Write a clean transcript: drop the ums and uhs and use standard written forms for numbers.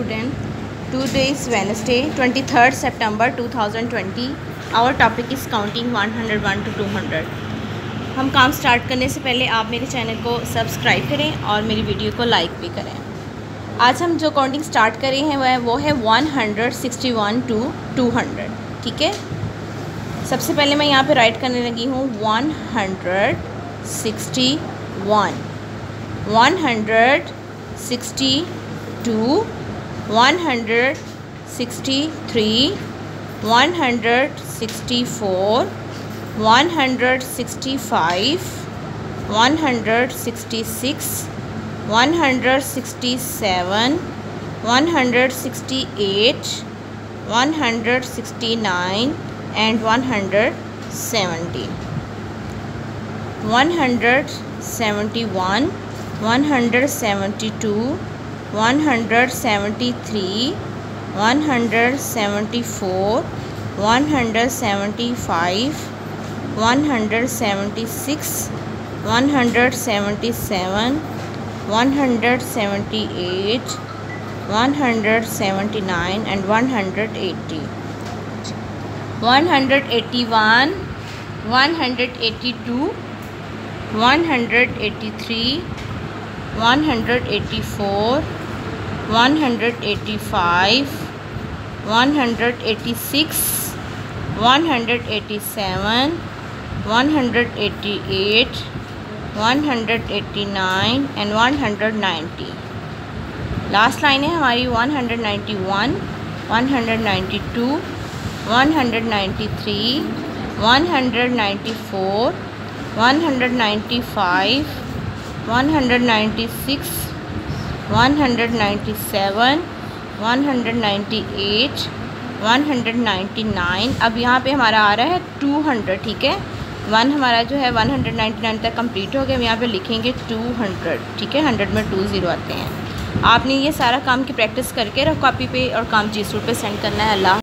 Student, today is Wednesday, 23rd September 2020. Our topic is counting 101 to 200. हम काम start करने से पहले आप मेरे चैनल को सब्सक्राइब करें और मेरी वीडियो को लाइक भी करें। आज हम जो काउंटिंग स्टार्ट कर रहे हैं वो है 161 टू 200। ठीक है, सबसे पहले मैं यहाँ पे राइट करने लगी हूँ 161, 162, 163, 164, 165, 166, 167, 168, 169 and 170, 171, 172, 173, 174, 175, 176, 177, 178, 179 and 180, 181, 182, 183, 184, 185, 186, 187, 188, 189 and 190। Last line है हमारी 191, 192, 193, 194, 195, 196, 197, 198, 199। अब यहाँ पे हमारा आ रहा है 200। ठीक है, वन हमारा जो है 199 तक कंप्लीट हो गया। हम यहाँ पे लिखेंगे 200। ठीक है, 100 में 2 0 आते हैं। आपने ये सारा काम की प्रैक्टिस करके रखो कॉपी पे और काम जी सूट पे सेंड करना है। अल्लाह।